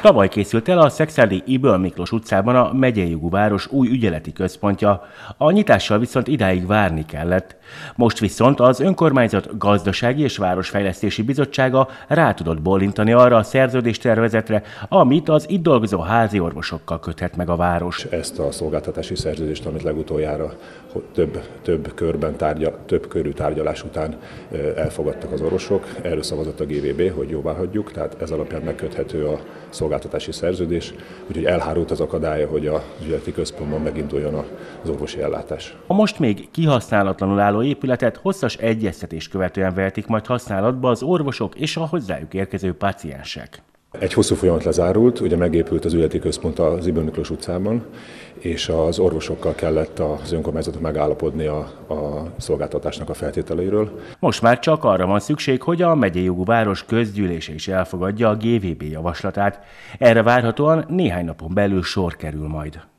Tavaly készült el a szekszárdi Ybl Miklós utcában a megyei jogú város új ügyeleti központja, a nyitással viszont idáig várni kellett. Most viszont az önkormányzat gazdasági és városfejlesztési bizottsága rá tudott bólintani arra a szerződéstervezetre, amit az itt dolgozó házi orvosokkal köthet meg a város. Ezt a szolgáltatási szerződést, amit legutoljára több körű tárgyalás után elfogadtak az orvosok, erről szavazott a GVB, hogy jóváhagyjuk, tehát ez alapján megköthető a szolgáltatási szerződés, úgyhogy elhárult az akadálya, hogy az ügyeleti központban meginduljon az orvosi ellátás. A most még kihasználatlanul álló épületet hosszas egyeztetés követően vehetik majd használatba az orvosok és a hozzájuk érkező páciensek. Egy hosszú folyamat lezárult, ugye megépült az ügyeleti központ az Ybl Miklós utcában, és az orvosokkal kellett az önkormányzatok megállapodni a szolgáltatásnak a feltételeiről. Most már csak arra van szükség, hogy a megyei jogú város közgyűlése is elfogadja a GVB javaslatát. Erre várhatóan néhány napon belül sor kerül majd.